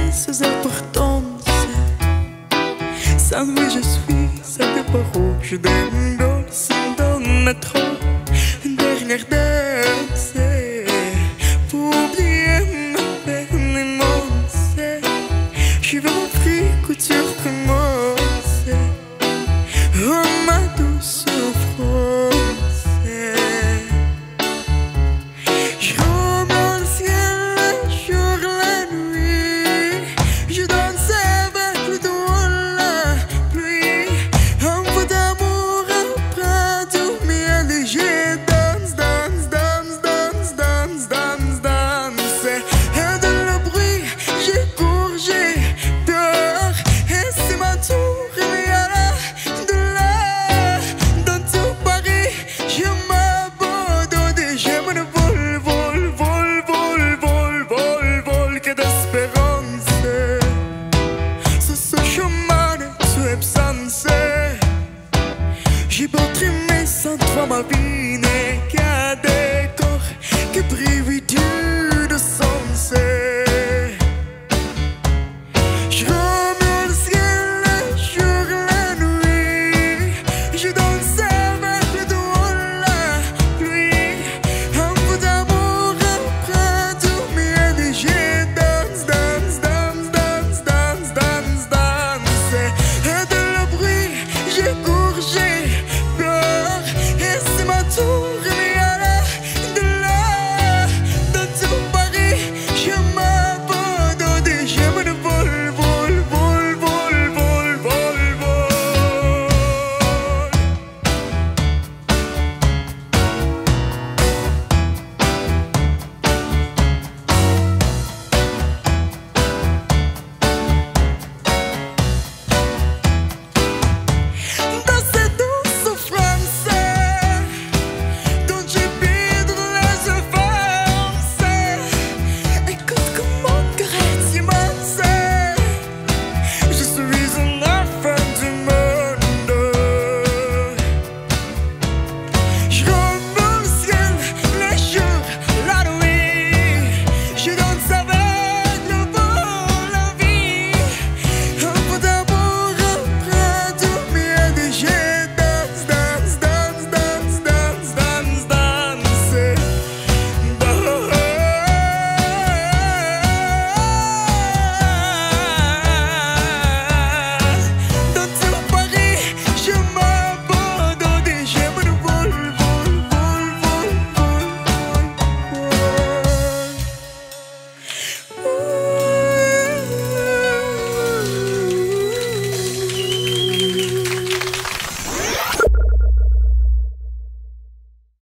sous importance. Sans lui je suis, ça fait pas rouge. Je donne dans le métro, une dernière danse pour oublier ma peine et mon sel. Je veux mon fric où tu recommences. Oh ma douce souffrance. Je roule dans le ciel, le jour, la nuit. Je danse avec le doigt, la pluie. Un peu d'amour après tout miel. Et je danse, danse, danse, danse, danse, danse, danse. Et de le bruit, je cours, je dors. Et c'est ma tour, et là, de là, dans tout Paris, je m'abandonne et je me vole, vole, vole, vole, vole, vole, vole, que d'espérance. Sur ce chemin de absence, j'ai beau trimer sans toi ma vie.